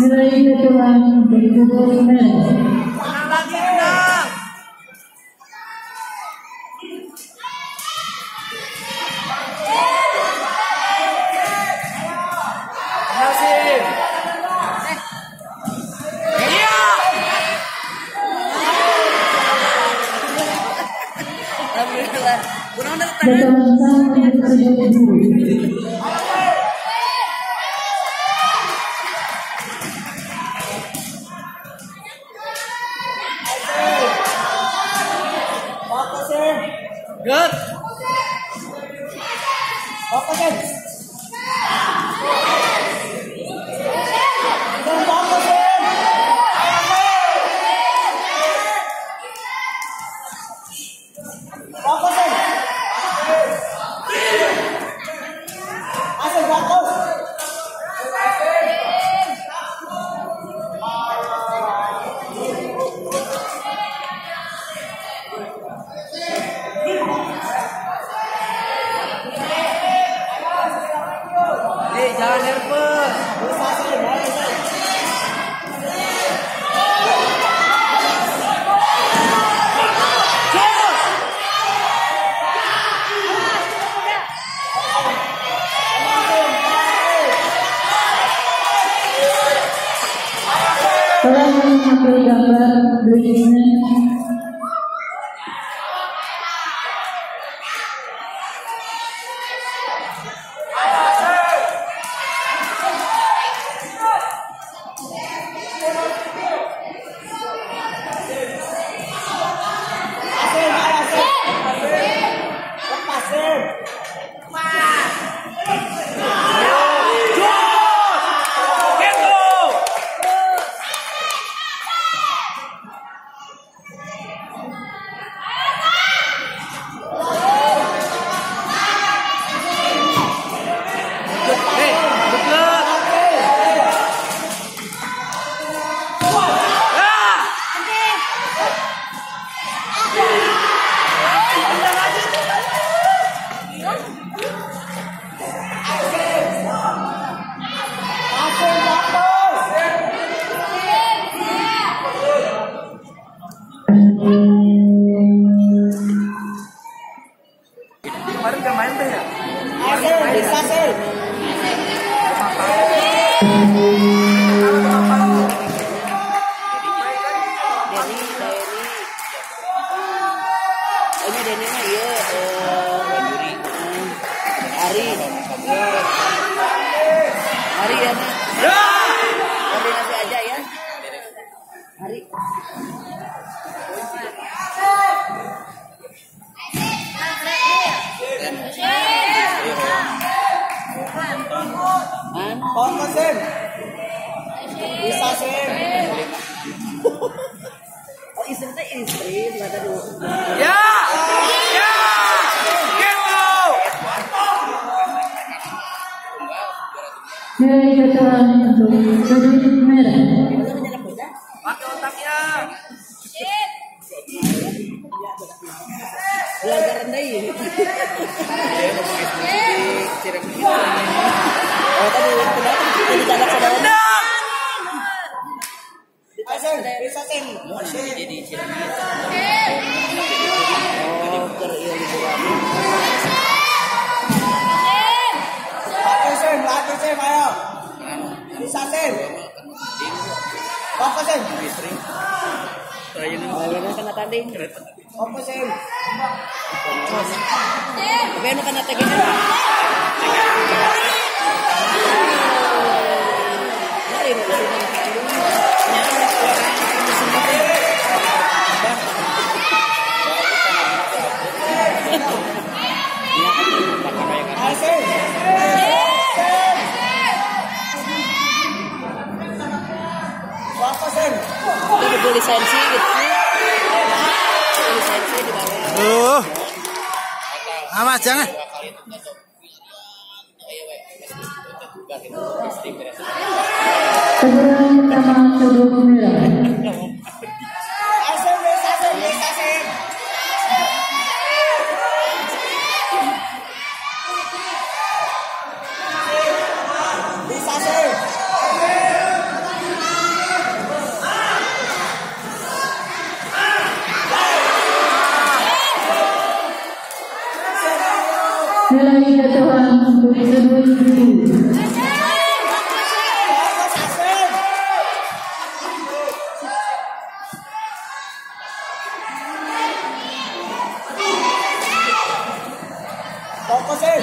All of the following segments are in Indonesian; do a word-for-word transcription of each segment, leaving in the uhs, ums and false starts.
Nilai ketuaan untuk sudut merah. Ketuaan sang untuk sudut biru. Good. Fokus. Jangan nervous. Telah mengambil gambar berikutnya. Kemarin gak main deh ya? Hasil, bisa hasil. Deni, Deni. Ini Deni mah iya, Banduri. Ari. Ari ya mah. Koordinasi aja ya. Ari. Fokus Sim. Bisa Sim. Oh istri teh istri, nggak ada dulu. Ya. Ya. Gitu. Nilai ketuaan untuk sudut merah. Pakai otaknya. Belajar rendah ini. Oh tadi kenapa tadi jalan saudara? Bisa Sim. Jadi oh ker iya liburan. Pakai Sim, latih Sim, ayo. Bisa Sim. Fokus Sim. Oh ini kena tanding. Fokus Sim. Tapi anu kena tegene. Mari mari itu lisensi gitu. Lisensi di bawah. Uh. Amat jangan. Ketuaan utama sudut merah. Bisa Sim. Nilai jatuhan untuk sudut biru. Fokusin.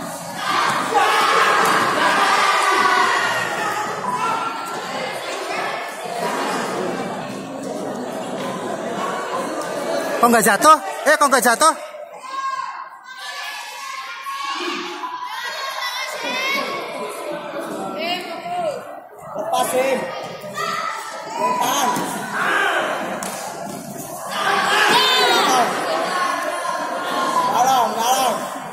Kok nggak jatuh? Eh, kok nggak jatuh? Lepasin. Tahan. Dalam, dalam.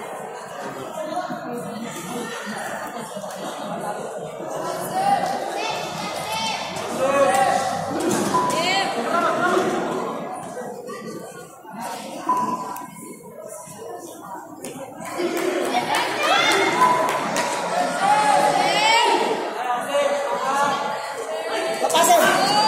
Lepasin.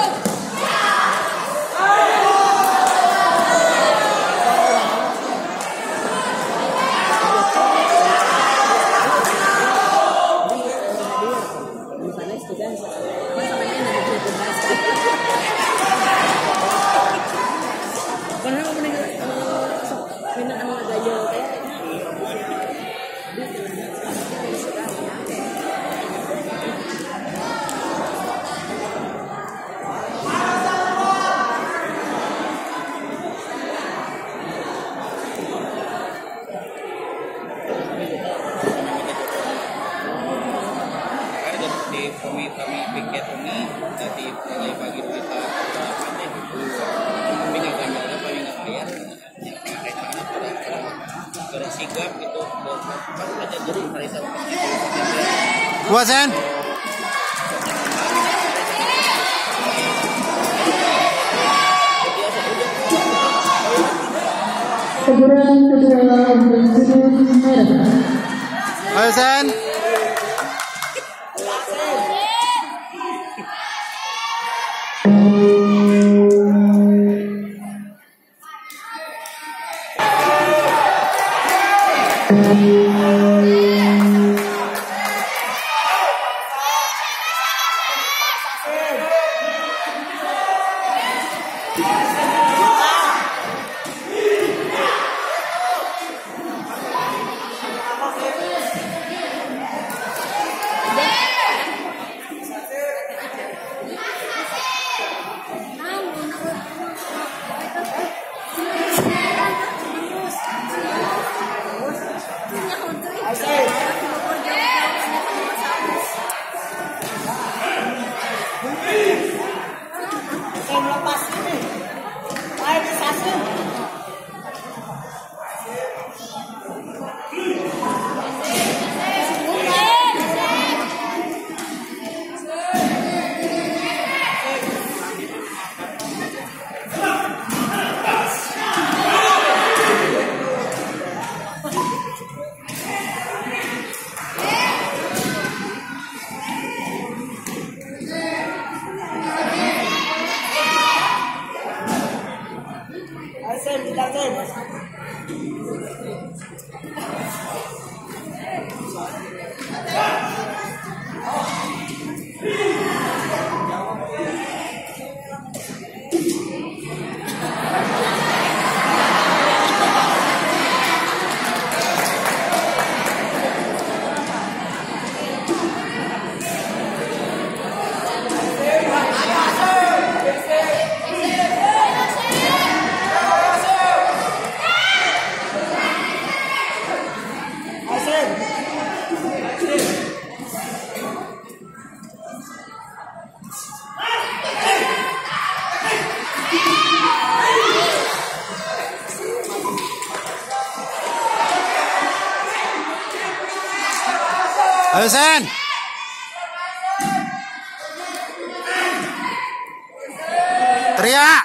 Di kami kami pikir kami dari mulai pagi kita pandai itu kami nggak gambar apa yang nggak bayar ya pakai mana pada pada sigap itu baru aja jadi hari Sabtu Wasan. Teguran kedua untuk sudut merah. Ayo Sen. Saya melepas ini. Ayo disasin. Ayo Sen, kita Sen. Ayo Sen. Ayo Sen. Teriak.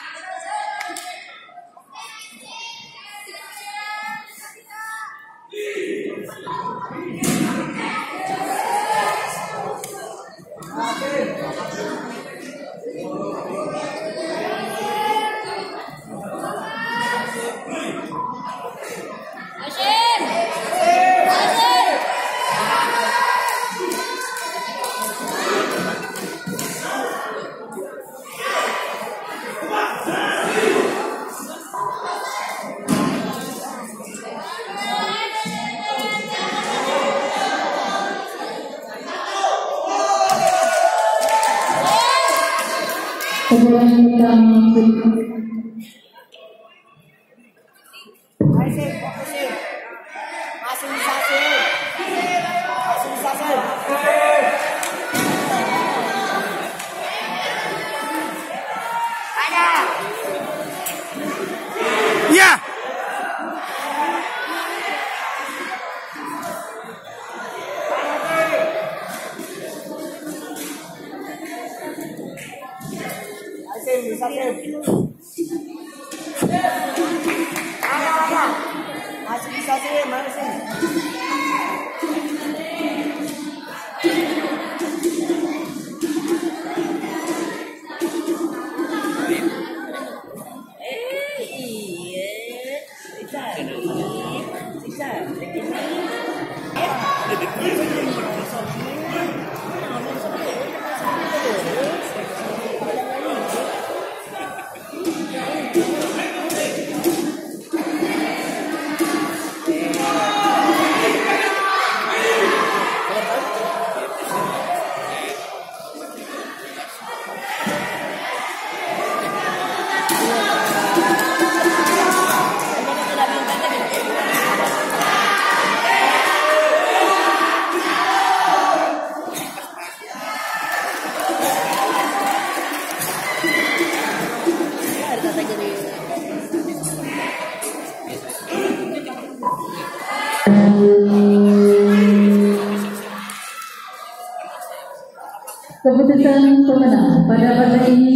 Sebelah utama Ayo Sen, fokus Sen. Masih bisa Sen. Masih bisa Sen. Ada. Ya. Ayo Sen, bisa Sen. Ada, ada. Masih bisa Sen, mana Sen? Keputusan pemenang pada partai ini